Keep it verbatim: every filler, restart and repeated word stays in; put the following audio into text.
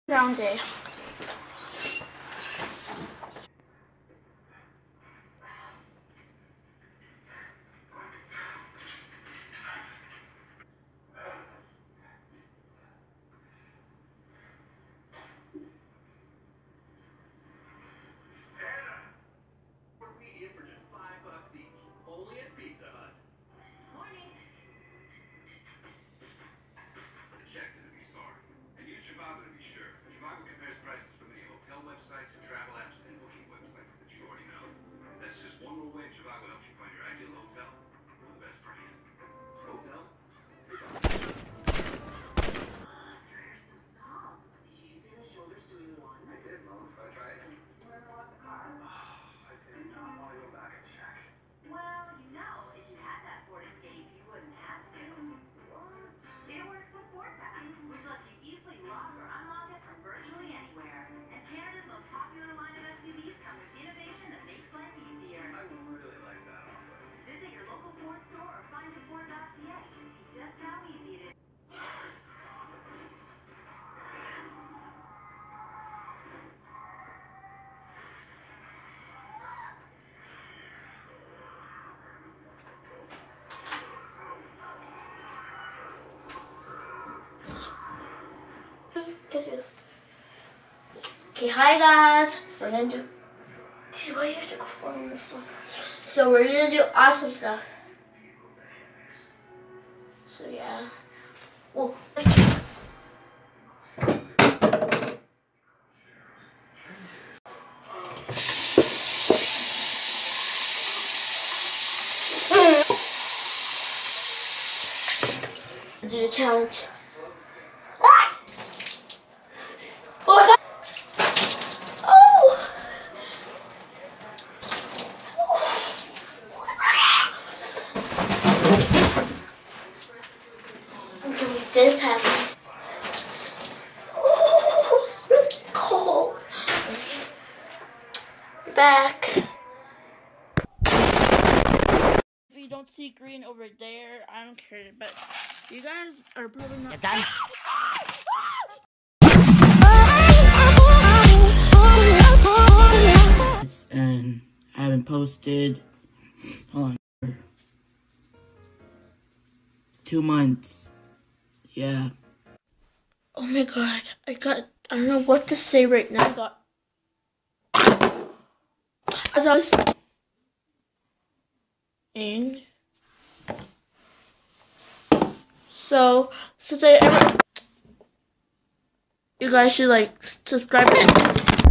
Round day. Okay, hi guys. We're gonna do. Why you have to go far on this one? So we're gonna do awesome stuff. So yeah. Whoa. Do the challenge. Ah! Oh! Oh! I'm gonna make this happen. Oh, it's really cold. We're back. If you don't see green over there, I don't care, but you guys are probably not. You're done. And I haven't posted. Hold on. Two months. Yeah. Oh my god. I got. I don't know what to say right now. I got. As I was saying. So, since I ever. You guys should like subscribe.